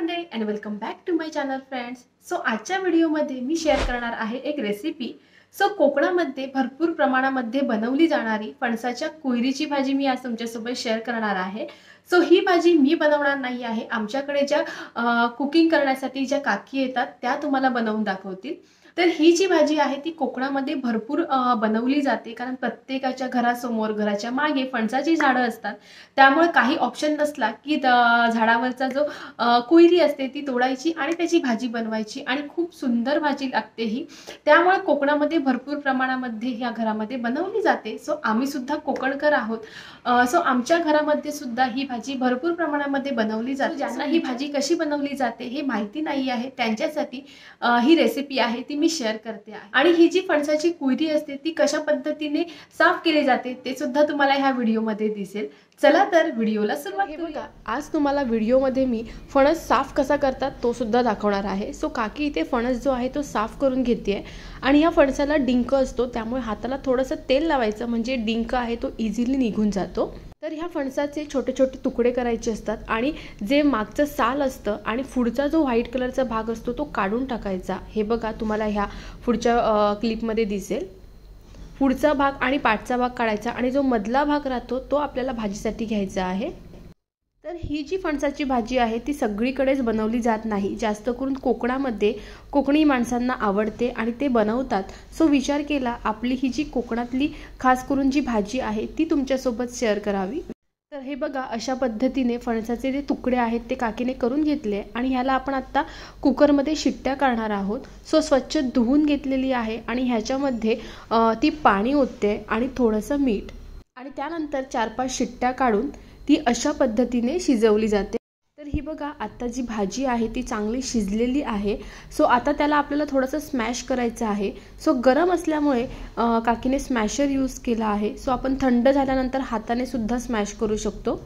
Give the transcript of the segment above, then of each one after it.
मंडळी and welcome back to my channel friends. So आजच्या व्हिडिओमध्ये मी शेअर करणार आहे एक रेसिपी. सो कोकणामध्ये भरपूर प्रमाणामध्ये बनवली जाणारी फणसाच्या कुयरीची भाजी मी आज तुमच्यासोबत शेअर करणार आहे. सो ही भाजी मी बनवणार नाही आहे, आमच्याकडे ज्या कुकिंग करण्यासाठी ज्या काकी येतात त्या तुम्हाला बनवून दाखवतील. तर ही जी भाजी आहे ती कोकणामध्ये भरपूर बनवली जाते, कारण प्रत्येकाच्या घरासमोर घराच्या मागे फणसाची झाडं असतात. त्यामुळे काही ऑप्शन नसला की झाडावरचा जो कुयरी असते ती तोडायची आणि त्याची भाजी बनवायची आणि खूप सुंदर भाजी लागते ही. त्यामुळे कोकणामध्ये भरपूर प्रमाणामध्ये ह्या घरामध्ये बनवली जाते. सो आम्ही सुद्धा कोकणकर आहोत. सो आमच्या घरामध्ये सुद्धा ही भाजी भरपूर प्रमाणामध्ये बनवली जाते. ज्यांना ही भाजी कशी बनवली जाते हे माहिती नाही आहे त्यांच्यासाठी ही रेसिपी आहे ती मी शेअर करते आहे. आणि ही जी फणसाची कुयरी असते ती कशा पद्धतीने साफ केली जाते ते सुद्धा तुम्हाला ह्या व्हिडिओमध्ये दिसेल. चला तर व्हिडिओला सुरुवात करूया. आज तुम्हाला व्हिडिओमध्ये मी फणस साफ कसा करतात तो सुद्धा दाखवणार आहे. सो काकी इथे फणस जो आहे तो साफ करून घेते आणि या फणसाला डिंक असतो, त्यामुळे हाताला थोडंसं तेल लावायचं म्हणजे डिंक आहे तो इझिली निघून जातो. तर ह्या फणसाचे छोटे छोटे तुकडे करायचे असतात आणि जे मागचं साल असतं आणि पुढचा जो व्हाईट कलरचा भाग असतो तो काढून टाकायचा. हे बघा तुम्हाला ह्या पुढच्या क्लिपमध्ये दिसेल. पुढचा भाग आणि पाठचा भाग काढायचा आणि जो मधला भाग राहतो तो आपल्याला भाजीसाठी घ्यायचा आहे. तर ही जी फणसाची भाजी आहे ती सगळीकडेच बनवली जात नाही, जास्त करून कोकणामध्ये कोकणी माणसांना आवडते आणि ते बनवतात. सो विचार केला आपली ही जी कोकणातली खास करून जी भाजी आहे ती तुमच्यासोबत शेअर करावी. तर हे बघा अशा पद्धतीने फणसाचे जे तुकडे आहेत ते काकीने करून घेतले आणि ह्याला आपण आत्ता कुकरमध्ये शिट्ट्या करणार आहोत. सो स्वच्छ धुवून घेतलेली आहे आणि ह्याच्यामध्ये ती पाणी ओतते आणि थोडंसं मीठ आणि त्यानंतर 4-5 शिट्ट्या काढून ती अशा पद्धतीने शिजवली जाते. तर ही बघा आता जी भाजी आहे ती चांगली शिजलेली आहे. सो आता त्याला आपल्याला थोडंसं स्मॅश करायचं आहे. सो गरम असल्यामुळे काकीने स्मॅशर यूज केला आहे. सो आपण थंड झाल्यानंतर हाताने सुद्धा स्मॅश करू शकतो.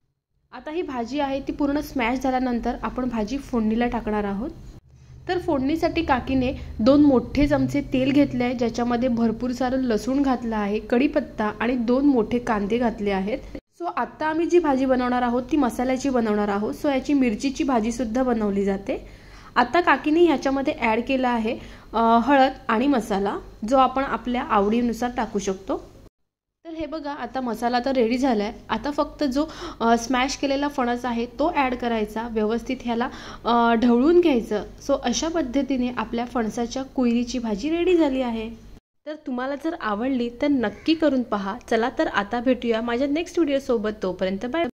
आता ही भाजी आहे ती पूर्ण स्मॅश झाल्यानंतर आपण भाजी फोडणीला टाकणार आहोत. तर फोडणीसाठी काकीने 2 मोठे चमचे तेल घेतले आहे, ज्याच्यामध्ये भरपूर सारं लसूण घातलं आहे, कढीपत्ता आणि 2 मोठे कांदे घातले आहेत. सो आत्ता आम्ही जी भाजी बनवणार आहोत ती मसाल्याची बनवणार आहोत. सो याची मिरचीची भाजी सुद्धा बनवली जाते. आता काकीने ह्याच्यामध्ये ॲड केला आहे हळद आणि मसाला, जो आपण आपल्या आवडीनुसार टाकू शकतो. तर हे बघा आता मसाला तर रेडी झाला आहे. आता फक्त जो स्मॅश केलेला फणस आहे तो ॲड करायचा, व्यवस्थित ह्याला ढवळून घ्यायचं. सो अशा पद्धतीने आपल्या फणसाच्या कुयरीची भाजी रेडी झाली आहे. तर तुम्हाला जर आवडली तर नक्की करून पहा. चला तर आता भेटूया माझ्या नेक्स्ट व्हिडिओसोबत. तोपर्यंत बाय.